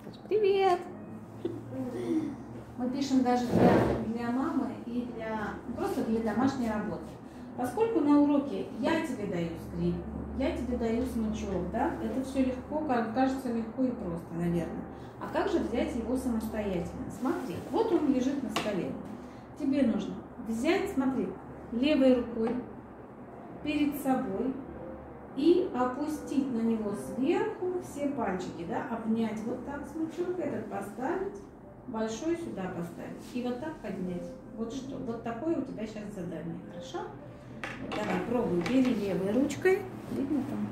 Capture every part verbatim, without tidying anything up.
Привет! Мы пишем даже для, для мамы и для просто для домашней работы. Поскольку на уроке я тебе даю скрипку, я тебе даю смычок, да, это все легко, кажется легко и просто, наверное. А как же взять его самостоятельно? Смотри, вот он лежит на столе. Тебе нужно взять, смотри, левой рукой перед собой и опустить на него сверху все пальчики, да, обнять вот так смычок, этот поставить, большой сюда поставить и вот так поднять. Вот что, вот такое у тебя сейчас задание, хорошо? Вот давай, пробуй, бери левой ручкой, видно там?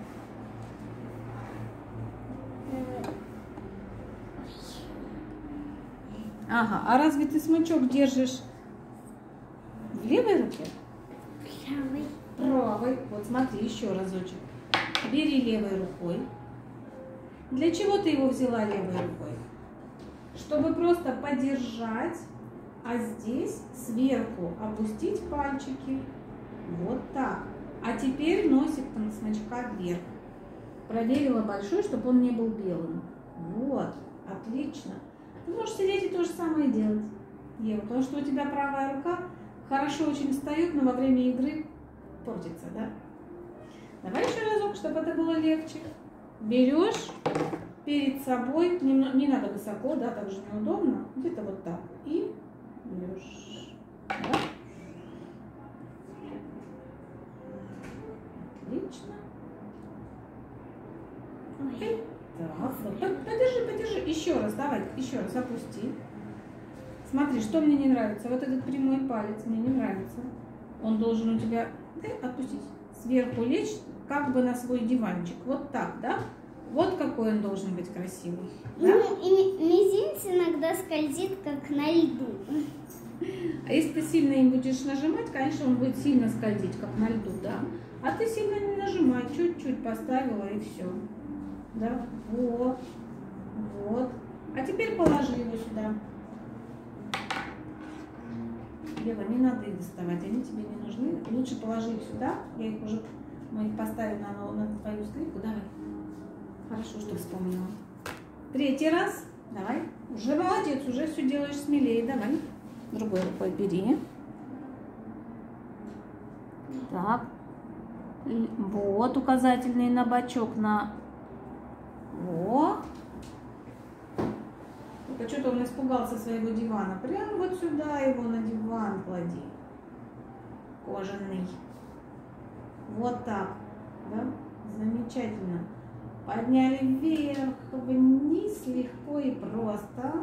Ага, а разве ты смычок держишь в левой руке? Правой. Правой. Вот смотри, еще разочек. Бери левой рукой. Для чего ты его взяла левой рукой? Чтобы просто подержать, а здесь сверху опустить пальчики. Вот так. А теперь носик там смычка вверх. Проверила большой, чтобы он не был белым. Вот, отлично. Ты можешь сидеть и то же самое делать, Ева, потому что у тебя правая рука хорошо очень встает, но во время игры портится, да? Давай еще разок, чтобы это было легче. Берешь перед собой, не, не надо высоко, да, так же неудобно, где-то вот так, и берешь. Да? Отлично. Ой. Так, вот, подержи, подержи, еще раз, давай, еще раз опусти. Смотри, что мне не нравится, вот этот прямой палец мне не нравится. Он должен у тебя, да, отпустить, сверху лечь, как бы на свой диванчик, вот так, да? Вот какой он должен быть красивый. Да? Ну, и мизинец иногда скользит, как на льду. А если ты сильно им будешь нажимать, конечно, он будет сильно скользить, как на льду, да? А ты сильно не нажимай, чуть-чуть поставила и все. Да, вот, вот. А теперь положи его сюда. Ева, не надо их доставать, они тебе не нужны. Лучше положи их сюда. Я их уже, мы их поставим на, на твою скрипку. Давай. Хорошо, что вспомнила. Третий раз. Давай. Уже молодец, уже все делаешь смелее. Давай. Другой рукой бери. Так. Вот указательный на бочок на... Во. Только что-то он испугался своего дивана. Прям вот сюда его на диван клади. Кожаный. Вот так. Да? Замечательно. Подняли вверх, вниз, легко и просто.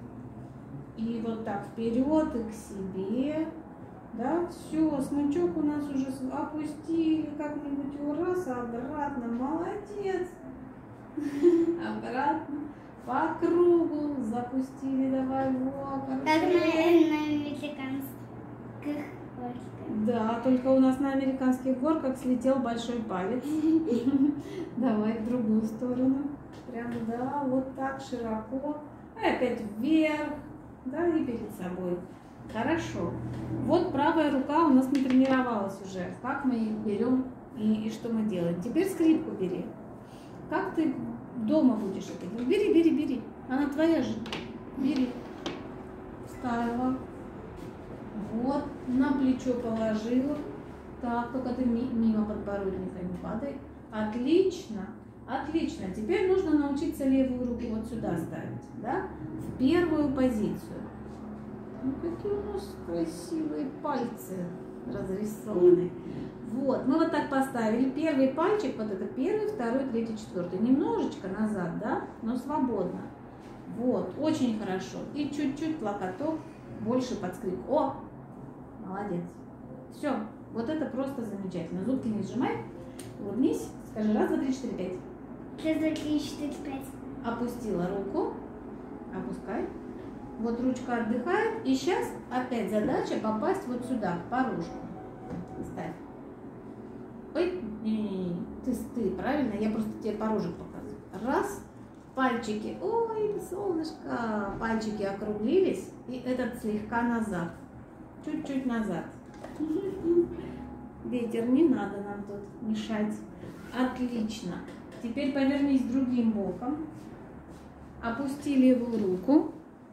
И вот так вперед и к себе. Да, все, смычок у нас уже опустили, как-нибудь его раз, обратно. Молодец. Обратно. По кругу запустили, давай, вот. Как на, на американских горках. Да, только у нас на американских горках слетел большой палец. Давай в другую сторону. Прямо, да, вот так широко. И опять вверх, да, и перед собой. Хорошо. Вот правая рука у нас не тренировалась уже. Как мы их берем и, и что мы делаем. Теперь скрипку бери. Как ты дома будешь это делать? Бери, бери, бери. Она твоя же. Бери. Вставила. Вот. На плечо положила. Так, только ты мимо подбородника не падай. Отлично. Отлично. Теперь нужно научиться левую руку вот сюда ставить. Да? В первую позицию. Ну, какие у нас красивые пальцы разрисованы. Вот, мы вот так поставили. Первый пальчик, вот это первый, второй, третий, четвертый. Немножечко назад, да, но свободно. Вот, очень хорошо. И чуть-чуть локоток больше под скрипку. О, молодец. Все, вот это просто замечательно. Зубки не сжимай. Улыбнись. Скажи раз, два, три, четыре, пять. Раз, два, три, четыре, пять. Опустила руку. Опускай. Вот ручка отдыхает. И сейчас опять задача попасть вот сюда, к порожку. Ставь. Ой, не-не-не, ты, ты, правильно? Я просто тебе порожек показываю. Раз, пальчики, ой, солнышко, пальчики округлились, и этот слегка назад, чуть-чуть назад. Ветер, не надо нам тут мешать. Отлично. Теперь повернись другим боком. Опусти левую руку.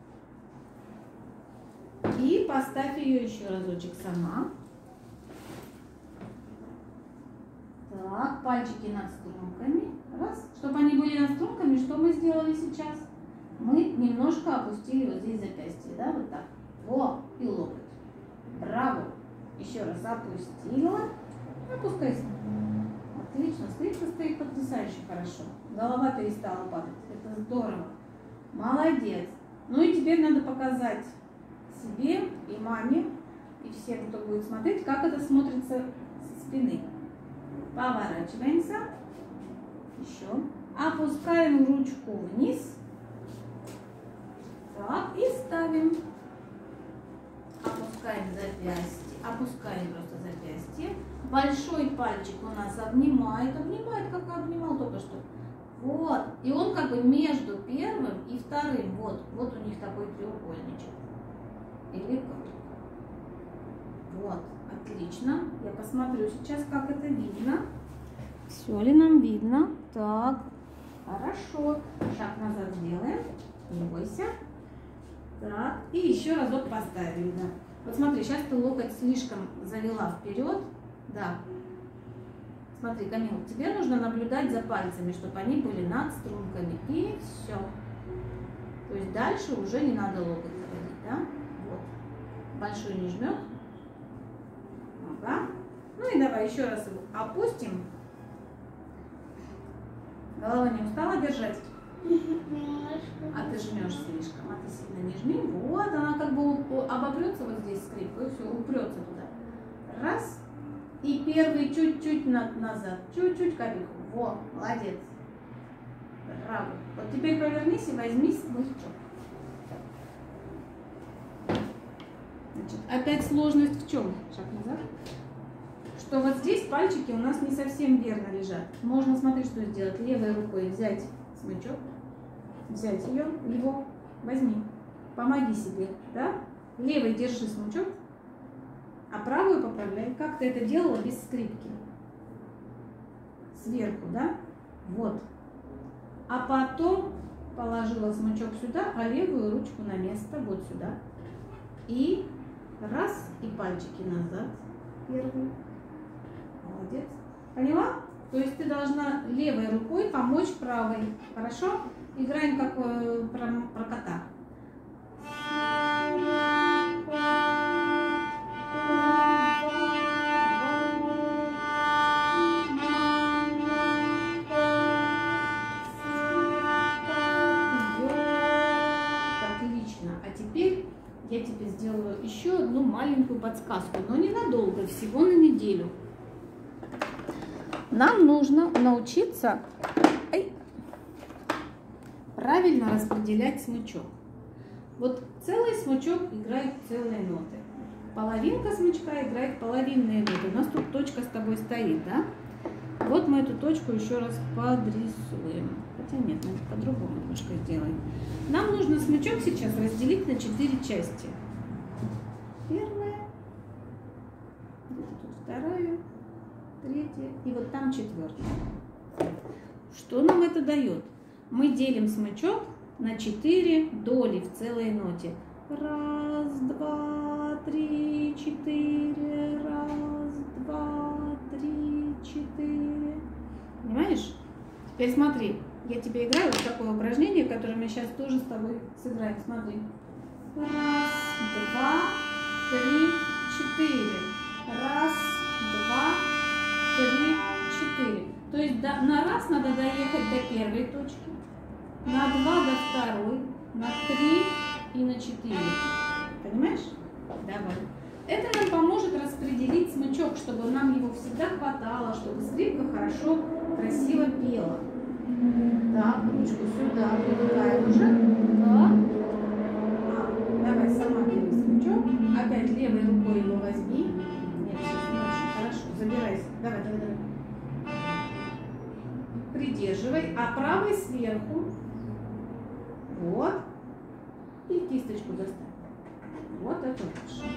И поставь ее еще разочек сама. Так, пальчики над струнками. Раз. Чтобы они были над струнками, что мы сделали сейчас? Мы немножко опустили вот здесь запястье, да, вот так. Во, и локоть. Браво. Еще раз опустила. Опускайся. Отлично. Скрипка стоит потрясающе хорошо. Голова перестала падать. Это здорово. Молодец. Ну и теперь надо показать себе и маме, и всем, кто будет смотреть, как это смотрится со спины. Поворачиваемся. Еще. Опускаем ручку вниз. Так, и ставим. Опускаем запястье. Опускаем просто запястье. Большой пальчик у нас обнимает. Обнимает, как обнимал только что. Вот. И он как бы между первым и вторым. Вот. Вот у них такой треугольничек. Или как? Вот. Отлично. Я посмотрю сейчас, как это видно. Все ли нам видно? Так. Хорошо. Шаг назад сделаем. Не бойся. Так. И еще разок поставили. Да. Вот смотри, сейчас ты локоть слишком завела вперед. Да. Смотри, Камил, тебе нужно наблюдать за пальцами, чтобы они были над струнками. И все. То есть дальше уже не надо локоть заводить, да? Вот. Большой не жмет. Ага. Ну и давай еще раз его опустим. Голова не устала держать? А ты жмешь слишком, а ты сильно не жми. Вот, она как бы обопрется вот здесь скрипку, и все, упрется туда. Раз. И первый чуть-чуть назад, чуть-чуть капельку. Во, молодец. Браво. Вот теперь повернись и возьми смычок. Значит, опять сложность в чем? Шаг назад. Что вот здесь пальчики у нас не совсем верно лежат. Можно, смотри, что сделать. Левой рукой взять смычок, взять ее, его, возьми. Помоги себе, да? Левой держи смычок, а правую поправляй. Как ты это делала без скрипки? Сверху, да? Вот. А потом положила смычок сюда, а левую ручку на место, вот сюда. И раз, и пальчики назад. Первый. Молодец. Поняла? То есть ты должна левой рукой помочь правой. Хорошо? Играем как э, про, про кота. Отлично. А теперь я тебе сделаю еще одну маленькую подсказку, но ненадолго, всего на неделю. Нам нужно научиться ай, правильно распределять смычок. Вот целый смычок играет целые ноты. Половинка смычка играет половинные ноты. У нас тут точка с тобой стоит, да? Вот мы эту точку еще раз подрисуем. Хотя нет, мы по-другому немножко сделаем. Нам нужно смычок сейчас разделить на четыре части. Первая, тут вторая, третья и вот там четвертая. Что нам это дает? Мы делим смычок на четыре доли в целой ноте. Раз, два, три, четыре. Раз, два, три, четыре. Понимаешь? Теперь смотри, я тебе играю вот такое упражнение, которое мы сейчас тоже с тобой сыграем. Смотри. Раз, два, три, четыре. Раз, два, три, четыре. То есть до, на раз надо доехать до первой точки, на два до второй, на три и на четыре. Понимаешь? Давай. Это нам поможет распределить смычок, чтобы нам его всегда хватало, чтобы скрипка хорошо, красиво пела. Так, ручку сюда, привыкаем уже. Так. А, давай сама бери смычок. Опять левой рукой его возьми. Нет, сейчас не очень хорошо. Забирайся. Давай, давай, давай. Придерживай, а правой сверху. Вот. И кисточку доставь. Вот это лучше.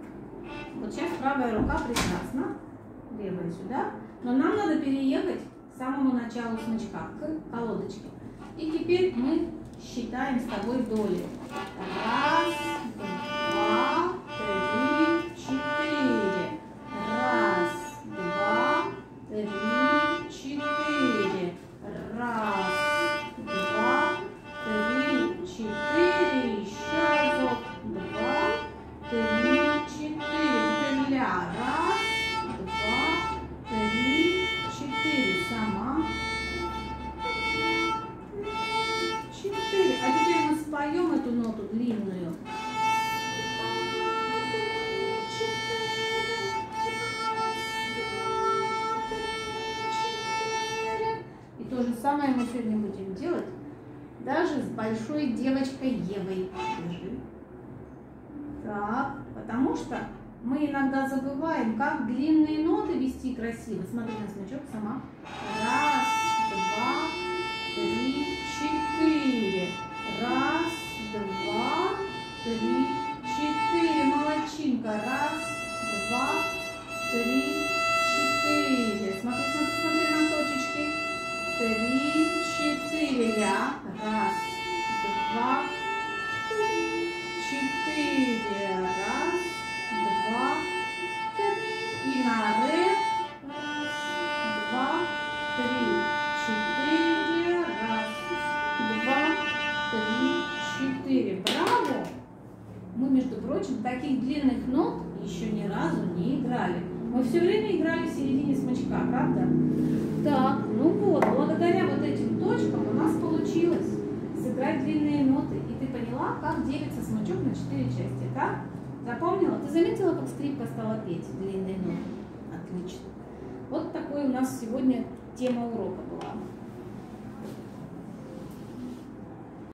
Вот сейчас правая рука прекрасна. Левая сюда. Но нам надо переехать к самому началу смычка, к колодочке. И теперь мы считаем с тобой доли. Раз, два, три, четыре. Раз, два, три, четыре. Раз, два, три, четыре. Еще разок. Два, три, четыре. Теперь ля. Раз, два, три, четыре. Сама. Четыре. А теперь мы споем эту ноту длинную. И то же самое мы сегодня будем делать даже с большой девочкой Евой. Держи. Так, потому что мы иногда забываем, как длинные ноты вести красиво. Смотри на смычок сама. Раз, два, три, четыре. Раз, два, три, четыре. Молодчинка. Раз, два, три, четыре. Смотри, смотри, смотри на точечки. Три, четыре. Ля. Раз, два, четыре. Раз, два, три. И на ре. Раз, два, три, четыре. Раз, два, три, четыре. Браво! Мы, между прочим, таких длинных нот еще ни разу не играли. Мы все время играли в середине смычка, правда? Так, ну вот, благодаря вот этим точкам у нас получилось сыграть длинные ноты. И ты поняла, как делится смычок на четыре части, так? Запомнила? Ты заметила, как скрипка стала петь длинные ноты? Отлично. Вот такой у нас сегодня тема урока была.